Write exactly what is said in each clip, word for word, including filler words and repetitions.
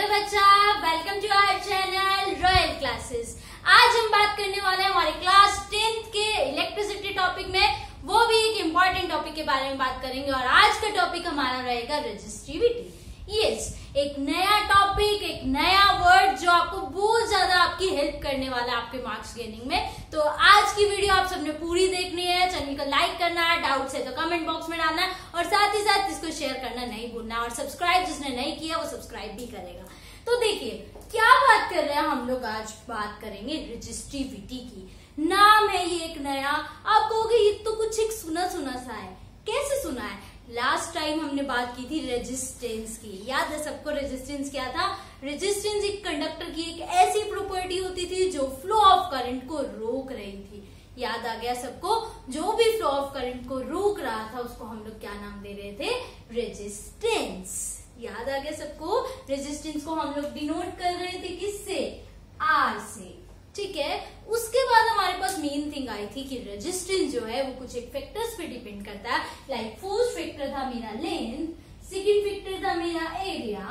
Hello बच्चा, welcome to our channel royal classes. आज हम बात करने वाले हैं हमारे क्लास टेंथ के इलेक्ट्रिसिटी टॉपिक में, वो भी एक इम्पॉर्टेंट टॉपिक के बारे में बात करेंगे। और आज का टॉपिक हमारा रहेगा रेजिस्टिविटी। यस, एक नया टॉपिक, एक नया वर्ड जो आपको बहुत ज्यादा आपकी हेल्प करने वाला है आपके मार्क्स गेनिंग में। तो आज की वीडियो आप सबने पूरी देखनी है। चैनल को लाइक करना है, डाउट्स है तो कमेंट बॉक्स में डालना है, और साथ ही साथ इसको शेयर करना नहीं भूलना, और सब्सक्राइब जिसने नहीं किया वो सब्सक्राइब भी करेगा। तो देखिए क्या बात कर रहे हैं हम लोग, आज बात करेंगे रेजिस्टिविटी की। नाम है ये एक नया, आप कहोगे ये तो कुछ एक सुना सुना सा है। कैसे सुना है? लास्ट टाइम हमने बात की थी रेजिस्टेंस की, याद है सबको? रेजिस्टेंस क्या था? रेजिस्टेंस एक कंडक्टर की एक ऐसी प्रॉपर्टी होती थी जो फ्लो ऑफ करंट को रोक रही थी। याद आ गया सबको? जो भी फ्लो ऑफ करंट को रोक रहा था उसको हम लोग क्या नाम दे रहे थे? रेजिस्टेंस। याद आ गया सबको? रेजिस्टेंस को हम लोग डिनोट कर रहे थे किससे? आर से। ठीक है, उसके बाद हमारे पास मेन थिंग आई थी कि रेजिस्टेंस जो है वो कुछ एक फैक्टर्स पे डिपेंड करता है। लाइक फर्स्ट फैक्टर था मेरा लेंथ, सेकंड फैक्टर था मेरा एरिया,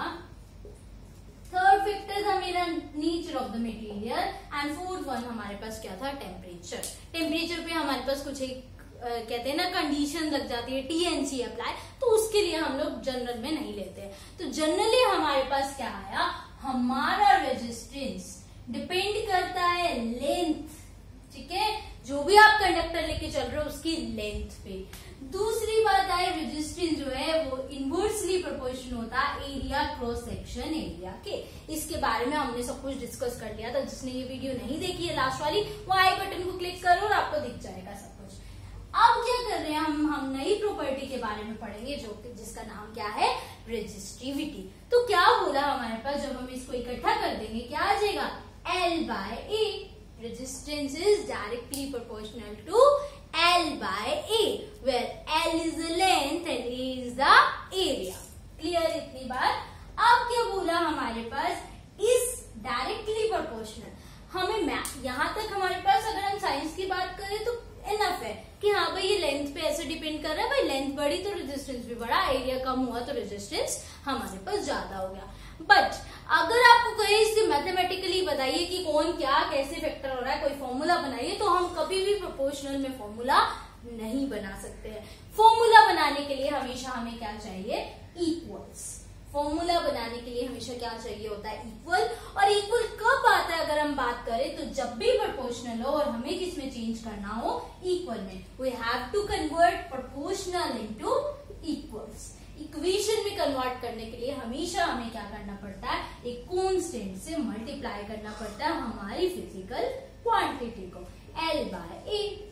थर्ड फैक्टर था मेरा nature of the material, and fourth one हमारे पास क्या था? टेम्परेचर। टेम्परेचर पे हमारे पास कुछ एक Uh, कहते हैं ना कंडीशन लग जाती है, टीएनसी अप्लाई, तो उसके लिए हम लोग जनरल में नहीं लेते हैं। तो जनरली हमारे पास क्या आया? हमारा रेजिस्टेंस डिपेंड करता है लेंथ। ठीक है, जो भी आप कंडक्टर लेके चल रहे हो उसकी लेंथ पे। दूसरी बात है रेजिस्टेंस जो है वो इनवर्सली प्रोपोर्शनल होता है एरिया क्रॉस सेक्शन एरिया के। इसके बारे में हमने सब कुछ डिस्कस कर लिया था। जिसने ये वीडियो नहीं देखी है लास्ट वाली, वो आई बटन को क्लिक करो और आपको दिख जाएगा सब कुछ। अब क्या कर रहे हैं हम हम नई प्रॉपर्टी के बारे में पढ़ेंगे जो जिसका नाम क्या है? रेजिस्टिविटी। तो क्या बोला हमारे पास, जब हम इसको इकट्ठा कर देंगे क्या आ जाएगा? L by A। Resistance is directly proportional to L by A, where L is the length and A is the area। Clear इतनी बात? अब क्या बोला हमारे पास? इस डायरेक्टली प्रोपोर्शनल हमें यहां तक हमारे पास, अगर हम साइंस की बात करें तो इनफ है कि हाँ भाई ये लेंथ पे ऐसे डिपेंड कर रहा है। भाई लेंथ बढ़ी तो रेजिस्टेंस भी बढ़ा, एरिया कम हुआ तो रेजिस्टेंस हमारे पास ज्यादा हो गया। बट अगर आपको कहीं इससे मैथमेटिकली बताइए कि कौन क्या कैसे फैक्टर हो रहा है, कोई फॉर्मूला बनाइए, तो हम कभी भी प्रोपोर्शनल में फॉर्मूला नहीं बना सकते हैं। फॉर्मूला बनाने के लिए हमेशा हमें क्या चाहिए? इक्वल्स। फॉर्मूला बनाने के लिए हमेशा क्या चाहिए होता है? इक्वल। और इक्वल कब आता है अगर हम बात करें तो जब भी प्रोपोर्शनल हो और हमें किसमें चेंज करना हो? इक्वल में। We have to convert proportional into equals. Equation में कन्वर्ट करने के लिए हमेशा हमें क्या करना पड़ता है? एक कांस्टेंट से मल्टीप्लाई करना पड़ता है हमारी फिजिकल क्वांटिटी को। L by A।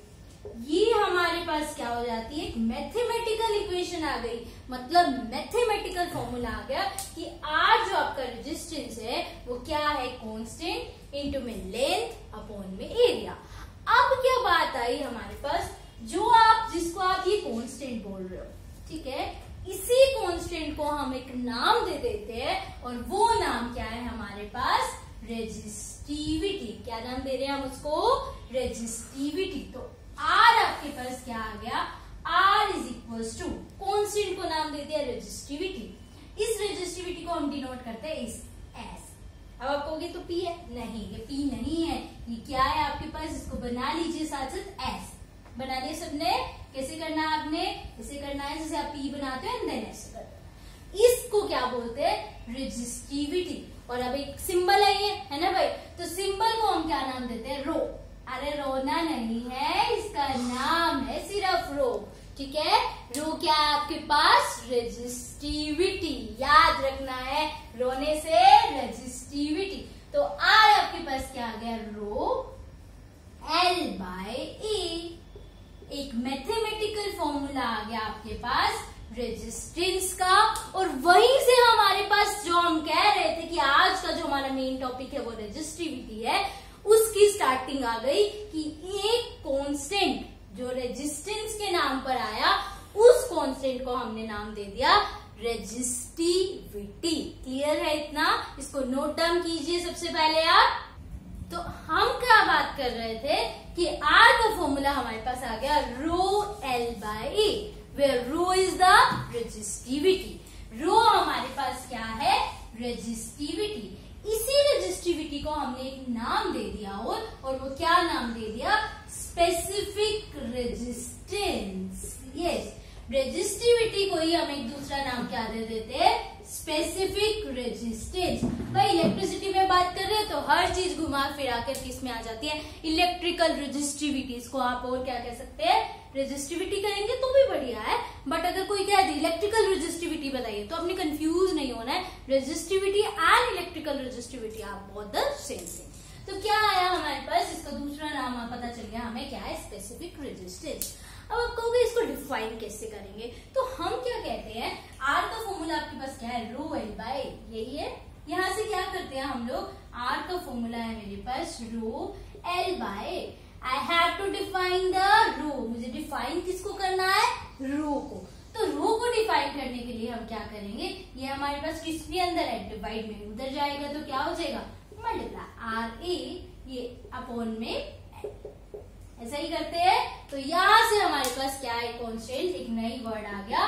ये हमारे पास क्या हो जाती है? एक मैथमेटिकल इक्वेशन आ गई, मतलब मैथमेटिकल फॉर्मूला आ गया कि R जो आपका रेजिस्टेंस है वो क्या है? कांस्टेंट इनटू में लेंथ अपॉन में एरिया। अब क्या बात आई हमारे पास, जो आप जिसको आप ये कांस्टेंट बोल रहे हो, ठीक है, इसी कांस्टेंट को हम एक नाम दे देते हैं, और वो नाम क्या है हमारे पास? रेजिस्टिविटी। क्या नाम दे रहे हैं हम उसको? रेजिस्टिविटी। तो आर आपके पास क्या आ गया? R is equal to constant को नाम दे दिया रेजिस्टिविटी। इस रेजिस्टिविटी को हम डिनोट करते हैं इस एस। अब आप कहोगे तो P है? नहीं, ये P नहीं है। ये क्या है आपके पास? इसको बना लीजिए साथ साथ एस। बना दिया सबने? कैसे करना है आपने? ऐसे करना है जैसे आप P बनाते हो, देन ऐसे करते हो। इसको क्या बोलते हैं? रेजिस्टिविटी। और अब एक सिंबल है ये, है ना भाई? तो सिंबल को हम क्या नाम देते हैं? रो। अरे रोना नहीं है, इसका नाम है सिर्फ रो। ठीक है, रो क्या है आपके पास? रेजिस्टिविटी। याद रखना है, रोने से रेजिस्टिविटी। तो आर आपके पास क्या आ गया? Rho L by A। एक मैथमेटिकल फॉर्मूला आ गया आपके पास रेजिस्टेंस का। और वहीं से हमारे पास जो हम कह रहे थे कि आज का जो हमारा मेन टॉपिक है वो रेजिस्टिविटी है, उसकी स्टार्टिंग आ गई कि एक कांस्टेंट जो रेजिस्टेंस के नाम पर आया, उस कांस्टेंट को हमने नाम दे दिया रेजिस्टिविटी। क्लियर है इतना? इसको नोट डाउन कीजिए सबसे पहले आप। तो हम क्या बात कर रहे थे कि R का फॉर्मूला हमारे पास आ गया rho L by A, where rho is the resistivity. Rho हमारे पास क्या है? रेजिस्टिविटी। इसी रेजिस्टिविटी को हमने एक नाम दे दिया और और वो क्या नाम दे दिया, स्पेसिफिक रेजिस्टेंस। यस, रेजिस्टिविटी को ही हम एक दूसरा नाम क्या दे देते हैं, स्पेसिफिक रेजिस्टेंस। भाई इलेक्ट्रिसिटी में बात कर रहे हैं तो हर चीज घुमा फिरा कर इसमें आ जाती है। इलेक्ट्रिकल रेजिस्टिविटी, इसको आप और क्या कह सकते हैं, रेजिस्टिविटी कहेंगे तो भी बढ़िया है, बट अगर कोई कह दे इलेक्ट्रिकल रेजिस्टिविटी बताइए तो आपने कंफ्यूज नहीं होना है। Resistivity and electrical resistivity are both the same thing. तो क्या आया हमारे पास, इसका दूसरा नाम पता चल गया हमें, क्या है, स्पेसिफिक रेजिस्टेंस। अब आप कहोगे इसको डिफाइन कैसे करेंगे, तो हम क्या कहते हैं, आर का फॉर्मूला आपके पास क्या है, रो एल बाय, यही है। यहाँ से क्या करते हैं हम लोग, आर का फॉर्मूला है मेरे पास rho L by, I have to define the rho, मुझे डिफाइन किसको करना है, रो को। तो रो को डिफाइन करने के लिए हम क्या करेंगे, ये हमारे पास किसके अंदर है, डिवाइड में उधर जाएगा तो क्या हो जाएगा, मल्टीप्लाई आर ए ये अपॉन में, ऐसा ही करते हैं। तो यहां से हमारे पास क्या है, कॉन्स्टेंट, एक नई वर्ड आ गया,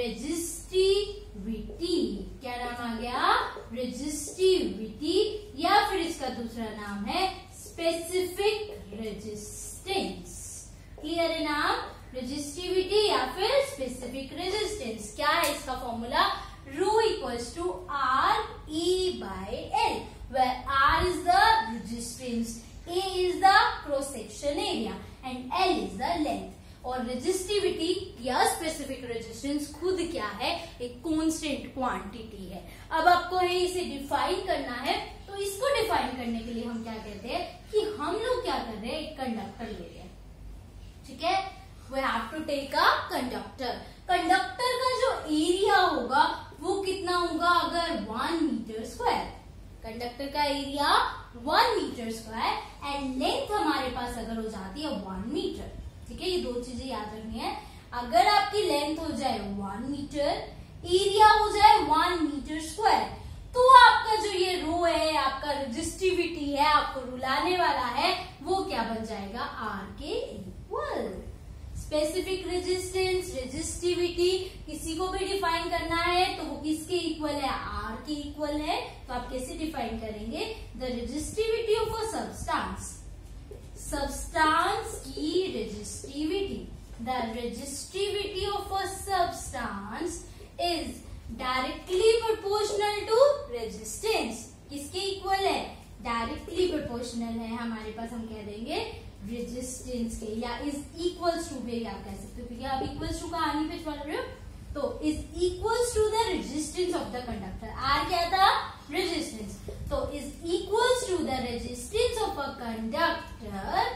रेजिस्टिविटी। क्या नाम आ गया, रेजिस्टिविटी, या फिर इसका दूसरा नाम है स्पेसिफिक रेजिस्टेंस। क्लियर है नाम, रेजिस्टिविटी या फिर स्पेसिफिक रेजिस्टेंस। क्या है इसका formula, rho equals to R E by L, where R is the resistance, A is the cross section area and L is the length। और रेजिस्टिविटी या specific resistance खुद क्या है, एक कांस्टेंट क्वांटिटी है। अब आपको इसे डिफाइन करना है, तो इसको डिफाइन करने के लिए हम क्या कहते हैं कि हम लोग क्या कर रहे हैं, एक कंडक्टर ले रहे हैं, ठीक है, we have to take a conductor। Conductor का जो एरिया होगा वो कितना होगा, अगर वन मीटर स्क्वायर, कंडक्टर का area one metre square and length हमारे पास अगर हो जाती है वन मीटर, ठीक है, ये दो चीजें याद रखनी है। अगर आपकी लेंथ हो जाए वन मीटर, एरिया हो जाए वन मीटर स्क्वायर, तो आपका जो ये रो है, आपका रेजिस्टिविटी है, आपको रुलाने वाला है, वो क्या बन जाएगा, आर के इक्वल। स्पेसिफिक रेजिस्टेंस, रेजिस्टिविटी किसी को भी डिफाइन करना है तो वो किसके इक्वल है, आर के इक्वल है। तो आप कैसे डिफाइन करेंगे, the resistivity of a substance, substance की resistivity, the resistivity of a substance is directly proportional to resistance. किसके इक्वल है, डायरेक्टली प्रोपोर्शनल है हमारे पास, हम कह देंगे रेजिस्टेंस के, या इज इक्वल्स टू भी आप कह सकते हो, क्योंकि आप इक्वल्स टू का आगे पे पढ़ रहे हो, तो is equals to the resistance of the conductor. R क्या था, रेजिस्टेंस, तो is equals to the resistance of a conductor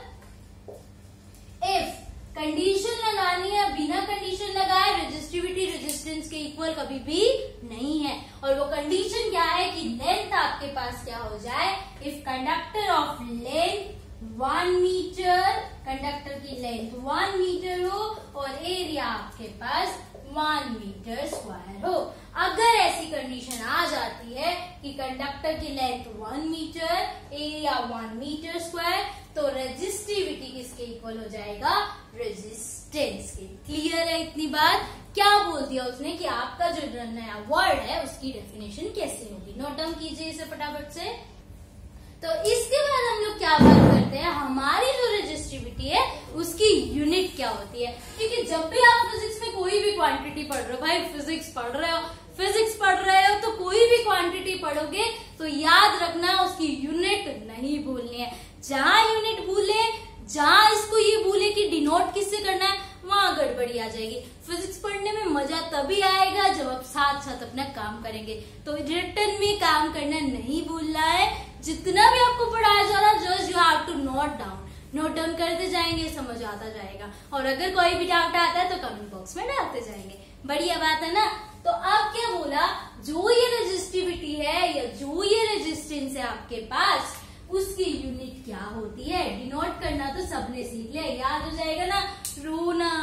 if, condition लगानी है, बिना कंडीशन लगाए रेजिस्टिविटी रेजिस्टेंस के इक्वल कभी भी नहीं है। और वो कंडीशन क्या है कि लेंथ आपके पास क्या हो जाए, if conductor of length one metre, conductor की लेंथ वन मीटर हो और एरिया आपके पास वन मीटर स्क्वायर हो। अगर ऐसी कंडीशन आ जाती है कि कंडक्टर की length one metre, area one metre square, तो रेजिस्टिविटी किसके इक्वल हो जाएगा, रेजिस्टेंस के। क्लियर है इतनी बात। क्या बोल दिया उसने कि आपका जो नया वर्ड है उसकी डेफिनेशन कैसे होगी, नोट डाउन कीजिए इसे फटाफट से। तो इसके बाद हम लोग क्या बात करते हैं, हमारी जो रेजिस्टिविटी है उसकी यूनिट क्या होती है। क्योंकि जब भी आप फिजिक्स में कोई भी क्वांटिटी पढ़ रहे हो, भाई फिजिक्स पढ़ रहे हो फिजिक्स पढ़ रहे हो तो कोई भी क्वांटिटी पढ़ोगे तो याद रखना उसकी यूनिट नहीं भूलनी है। जहां यूनिट भूले, जहां इसको ये भूले कि डिनोट किससे करना है, वहां गड़बड़ी आ जाएगी। फिजिक्स पढ़ने में मजा तभी आएगा जब आप साथ साथ अपना काम करेंगे। तो रिटर्न में काम करना नहीं भूलना है। जितना भी आपको पढ़ाया जा रहा है just you have to note down, note down करते जाएंगे, समझ आता जाएगा। और अगर कोई भी डाउट आता है तो कमेंट बॉक्स में डालते जाएंगे। बढ़िया बात है ना। तो अब क्या बोला, जो ये रेजिस्टिविटी है या जो ये रेजिस्टेंस है आपके पास, उसकी यूनिट क्या होती है, डिनोट करना तो सबने सीख लिया, याद हो जाएगा ना। रो ना,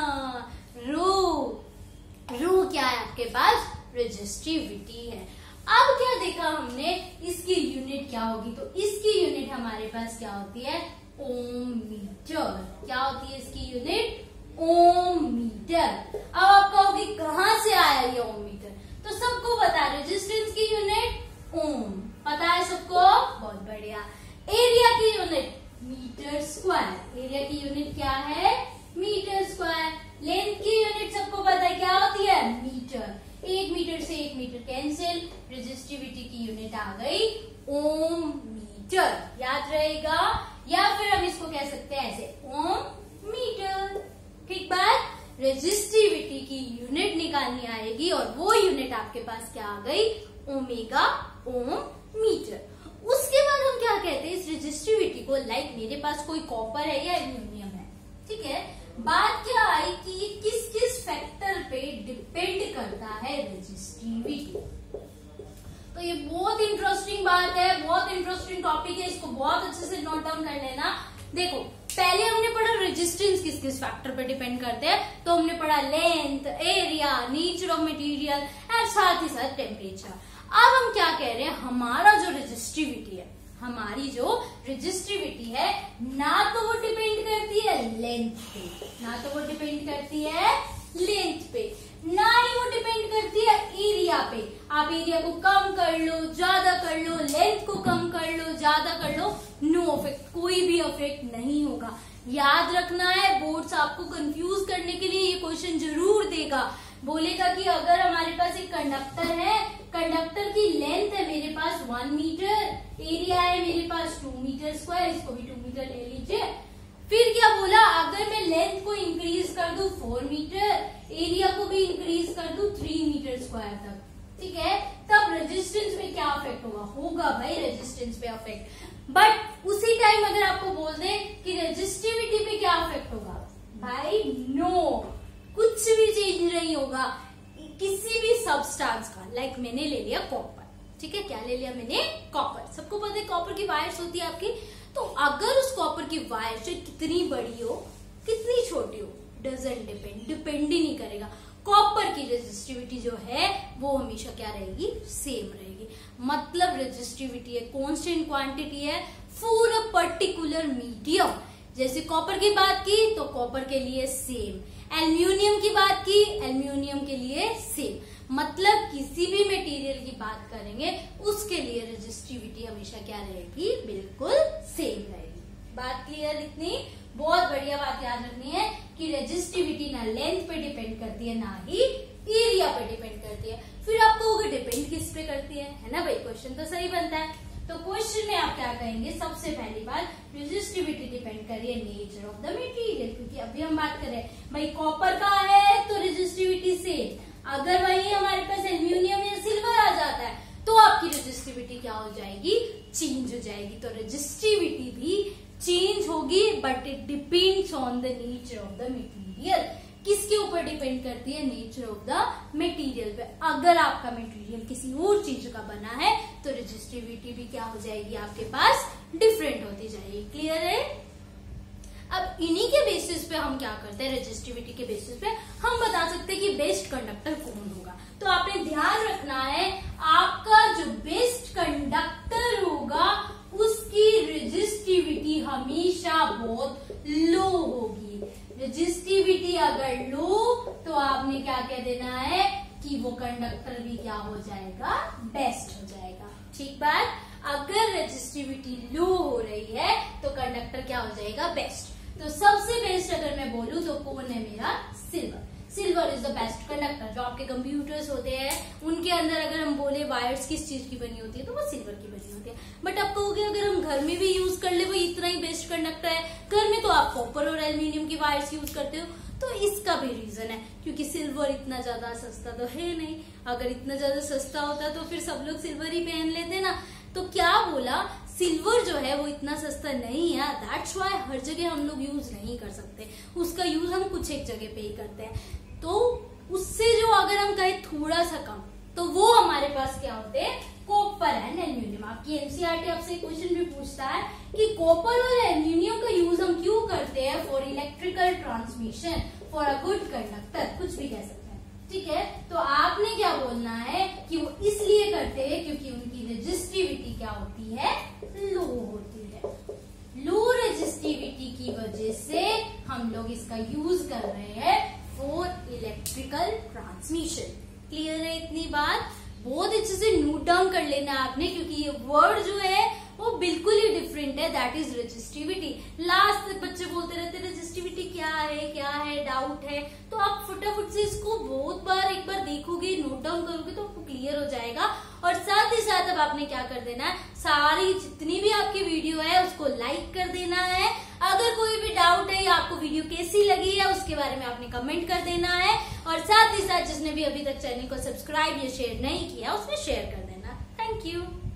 रो रो क्या है आपके पास, रेजिस्टिविटी है। अब क्या देखा हमने, इसकी यूनिट क्या होगी, तो इसकी यूनिट हमारे पास क्या होती है, ओम मीटर। क्या होती है इसकी यूनिट, ओम मीटर। अब आप कहोगे कहां से आया ये ओम मीटर, तो सबको पता है रेजिस्टेंस की यूनिट ओम। पता है सबको? बहुत बढ़िया। एरिया की यूनिट मीटर स्क्वायर। एरिया की यूनिट क्या है? Metre square. लेंथ की यूनिट सबको पता है क्या होती है? मीटर। एक मीटर से एक मीटर कैंसिल, रेजिस्टिविटी की यूनिट आ गई ओम मीटर। याद रहेगा? या फिर हम इसको कह सकते हैं ऐसे, ओम मीटर। ठीक बात? रेजिस्टिविटी की यूनिट निकालनी आएगी और वो यूनिट आपके पास क्या आ गई? Omega ohm metre. उसके बाद हम क्या कहते हैं इस रेजिस्टिविटी को? लाइक मेरे पास कोई कॉपर है या एल्यूमिनियम है, ठीक है। बात क्या आई कि ये किस किस फैक्टर पे डिपेंड करता है रेजिस्टिविटी। तो ये बहुत इंटरेस्टिंग बात है, बहुत इंटरेस्टिंग टॉपिक है, इसको बहुत अच्छे से नोट डाउन कर लेना। देखो पहले हमने पढ़ा रेजिस्टेंस किस किस फैक्टर पे डिपेंड करते हैं, तो हमने पढ़ा length, area, nature of material और साथ ही साथ टेम्परेचर। अब हम क्या कह रहे हैं, हमारा जो रेजिस्टिविटी है, हमारी जो रेजिस्टिविटी है ना तो वो डिपेंड करती है लेंथ पे, ना तो वो डिपेंड करती है लेंथ पे, ना ही वो डिपेंड करती है एरिया पे। आप एरिया को कम कर लो, ज्यादा कर लो, लेंथ को कम कर लो, ज्यादा कर लो, नो इफेक्ट, कोई भी इफेक्ट नहीं होगा। याद रखना है, बोर्ड्स आपको कंफ्यूज करने के लिए ये क्वेश्चन जरूर देगा। बोलेगा कि अगर हमारे पास एक कंडक्टर है, कंडक्टर की लेंथ है मेरे पास वन मीटर, एरिया है मेरे पास टू मीटर स्क्वायर, इसको भी टू मीटर ले लीजिए। फिर क्या बोला, अगर मैं लेंथ को इंक्रीज कर दूं फोर मीटर, एरिया को भी इंक्रीज कर दूं थ्री मीटर स्क्वायर तक, ठीक है, तब रेजिस्टेंस में क्या अफेक्ट होगा? होगा भाई रेजिस्टेंस पे अफेक्ट। बट उसी टाइम अगर आपको बोल दें कि रेजिस्टिविटी पे क्या अफेक्ट होगा, भाई नो, कुछ भी चेंज नहीं होगा किसी भी सबस्टांस का। लाइक like मैंने ले लिया कॉपर, ठीक है, क्या ले लिया मैंने? कॉपर। सबको पता है कॉपर की वायर्स होती है आपकी, तो अगर उस कॉपर की वायर जो कितनी बड़ी हो कितनी छोटी हो डजेंट डिपेंड, डिपेंड ही नहीं करेगा। कॉपर की रेजिस्टिविटी जो है वो हमेशा क्या रहेगी? सेम रहेगी। मतलब रेजिस्टिविटी है कांस्टेंट क्वांटिटी है फॉर अ पर्टिकुलर मीडियम। जैसे कॉपर की बात की तो कॉपर के लिए सेम, एल्यूमिनियम की बात की एल्यूमिनियम के लिए सेम। मतलब किसी भी मटेरियल की बात करेंगे उसके लिए रेजिस्टिविटी हमेशा क्या रहेगी? बिल्कुल सेम रहेगी। बात क्लियर? इतनी बहुत बढ़िया बात याद रखनी है कि रेजिस्टिविटी ना लेंथ पे डिपेंड करती है ना ही एरिया पे डिपेंड करती है। फिर आप कहोगे डिपेंड किस पे करती है, है ना भाई? क्वेश्चन तो सही बनता है। तो क्वेश्चन में आप क्या कहेंगे? सबसे पहली बात, रेजिस्टिविटी डिपेंड कर रही है नेचर ऑफ द मटेरियल, क्योंकि अभी हम बात कर रहे हैं भाई कॉपर का है तो रेजिस्टिविटी सेम। अगर वही हमारे पास एल्यूमिनियम या सिल्वर आ जाता है तो आपकी रेजिस्टिविटी क्या हो जाएगी? चेंज हो जाएगी। तो रेजिस्टिविटी भी चेंज होगी, but it depends on the nature of the material. किसके ऊपर डिपेंड करती है? नेचर ऑफ द मटेरियल पे। अगर आपका मटेरियल किसी और चीज का बना है तो रेजिस्टिविटी भी क्या हो जाएगी? आपके पास डिफरेंट होती जाएगी। क्लियर है? अब इन्हीं के बेसिस पे हम क्या करते हैं, रेजिस्टिविटी के बेसिस पे हम बता सकते हैं कि बेस्ट कंडक्टर कौन होगा। तो आपने ध्यान रखना है, आपका जो बेस्ट कंडक्टर होगा उसकी रेजिस्टिविटी हमेशा बहुत लो होगी। रेजिस्टिविटी अगर लो तो आपने क्या कह देना है कि वो कंडक्टर भी क्या हो जाएगा? बेस्ट हो जाएगा। ठीक बात? अगर रेजिस्टिविटी लो हो रही है तो कंडक्टर क्या हो जाएगा? बेस्ट। तो सबसे बेस्ट अगर मैं बोलूं तो कौन है मेरा? Silver. Silver is the best conductor. जो आपके कंप्यूटर्स होते हैं उनके अंदर अगर हम बोले वायर्स किस चीज की बनी होती है तो वो सिल्वर की बनी होती है। बट आप कहोगे अगर हम घर में भी यूज कर ले वो इतना ही बेस्ट कंडक्टर है, घर में तो आप कॉपर और एल्यूमिनियम की वायर्स यूज करते हो, तो इसका भी रीजन है क्योंकि सिल्वर इतना ज्यादा सस्ता तो है नहीं। अगर इतना ज्यादा सस्ता होता तो फिर सब लोग सिल्वर ही पहन लेते ना। तो क्या बोला, सिल्वर जो है वो इतना सस्ता नहीं है, दैट्स व्हाई हर जगह हम लोग यूज नहीं कर सकते, उसका यूज हम कुछ एक जगह पे ही करते हैं। तो उससे जो अगर हम कहें थोड़ा सा कम तो वो हमारे पास क्या होते हैं? Copper and aluminium. आपकी एनसीईआरटी आपसे क्वेश्चन भी पूछता है कि कॉपर और एल्यूमिनियम का यूज हम क्यों करते हैं? For electrical transmission, for a good conductor, कुछ भी कह सकते हैं। ठीक है, तो आपने क्या बोलना है कि वो इसलिए करते हैं क्योंकि उनकी रेजिस्टिविटी क्या होती है? लो होती है। लो रेजिस्टिविटी की वजह से हम लोग इसका यूज कर रहे हैं फॉर इलेक्ट्रिकल ट्रांसमिशन। क्लियर है इतनी बात? बहुत अच्छे से नोट डाउन कर लेना है आपने, क्योंकि ये वर्ड जो है वो बिल्कुल ही डिफरेंट है, दैट इज रजिस्टिविटी। लास्ट तक बच्चे बोलते रहते हैं रजिस्टिविटी क्या है क्या है, डाउट है, तो आप फटाफट से इसको बहुत बार एक बार देखोगे, नोट डाउन करोगे तो आपको क्लियर हो जाएगा। और साथ ही साथ अब आपने क्या कर देना है, सारी जितनी भी आपकी वीडियो है उसको लाइक कर देना है। अगर कोई भी डाउट है या आपको वीडियो कैसी लगी है उसके बारे में आपने कमेंट कर देना है। और साथ ही साथ जिसने भी अभी तक चैनल को सब्सक्राइब या शेयर नहीं किया उसने शेयर कर देना। Thank you.